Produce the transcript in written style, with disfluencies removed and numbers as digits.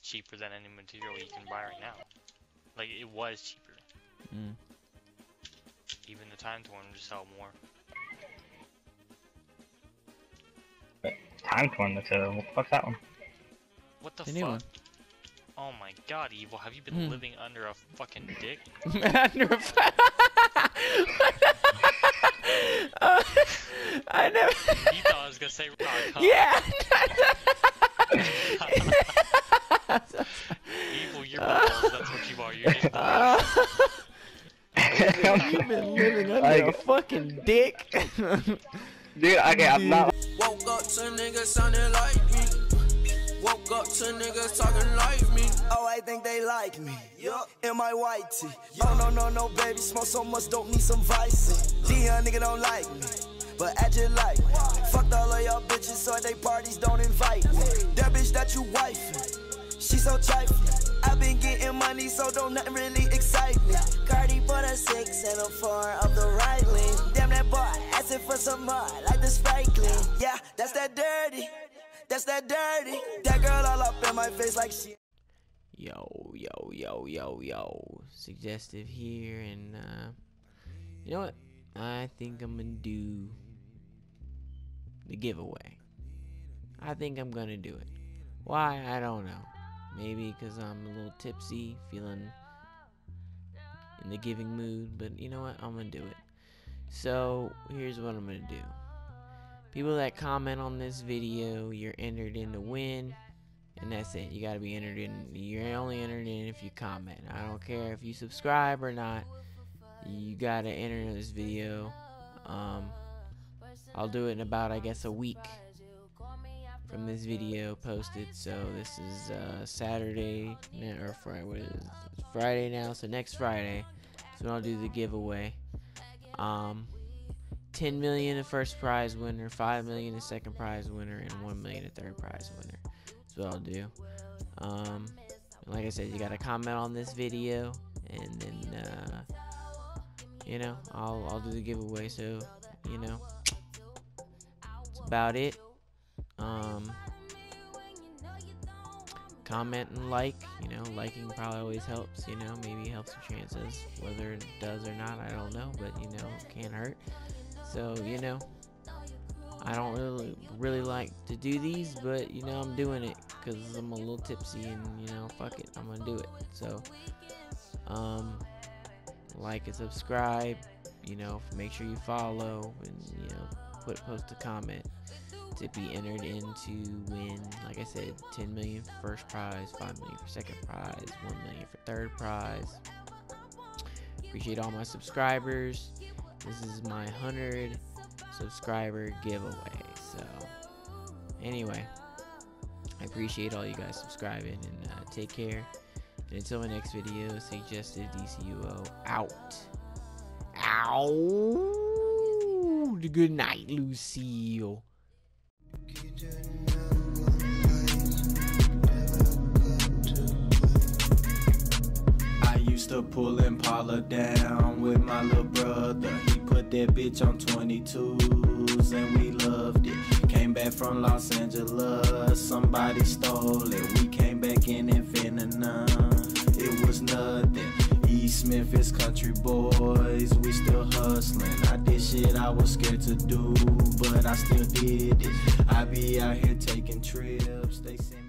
cheaper than any material you can buy right now. Like, it was cheaper. Even the Time Torn would sell more. Time Torn material? What the fuck's that one? What the fuck? Oh my god, Evil, have you been living under a fucking dick? Under a I never. You thought I was gonna say rock, huh? Yeah! Evil, you're balls, that's what you are, you're just balls. You've been living under a fucking dick. Dude, okay, I'm not. Woke up to niggas sounding like me. Woke up to niggas talking like me. Oh, I think they like me. Yup. In my white tee. Oh, no, baby. Smoke so much, don't need some vice. Dion nigga don't like me, but act it like me. Fucked all of y'all bitches, so they parties don't invite me. That bitch that you wifing, she so trifling. I've been getting money, so don't nothing really excite me. Cardi for the 6 and a 4 of the right lane. Damn that boy, asking for some more, like the Sprite clean. Yeah, that's that dirty. That's that dirty. That girl all up in my face like she. Yo. Suggestive here, and you know what? I think I'm gonna do the giveaway. I think I'm gonna do it. Why? I don't know. Maybe because I'm a little tipsy, feeling in the giving mood, but you know what? I'm gonna do it. So here's what I'm gonna do. People that comment on this video, you're entered in to win, and that's it. You gotta be entered in. You're only entered in if you comment. I don't care if you subscribe or not. You gotta enter in this video. I'll do it in about, I guess, a week from this video posted. So this is Saturday or Friday. What is it? It's Friday now, so next Friday is when I'll do the giveaway. 10 million the first prize winner, 5 million the second prize winner, and 1 million the third prize winner. That's what I'll do. Like I said, you gotta comment on this video, and then you know, I'll do the giveaway. So you know, that's about it. Comment and like. You know, liking probably always helps. You know, maybe helps your chances. Whether it does or not, I don't know, but you know, it can't hurt. So you know, I don't really like to do these, but you know, I'm doing it because I'm a little tipsy, and you know, fuck it, I'm gonna do it. So like and subscribe. You know, make sure you follow, and you know, post a comment to be entered in to win. Like I said, 10 million for first prize, 5 million for second prize, 1 million for third prize. Appreciate all my subscribers. This is my 100 subscriber giveaway. So anyway, I appreciate all you guys subscribing, and take care. And until my next video, Suggestive DCUO out. Ow. Good night, Lucille. I used to pull Impala down with my little brother. He put that bitch on 22s and we loved it. Came back from Los Angeles, somebody stole it. We came back in Infinity. It was nothing. East Memphis country boys, we still hustling. I did shit I was scared to do, but I still did it. I be out here taking trips. They send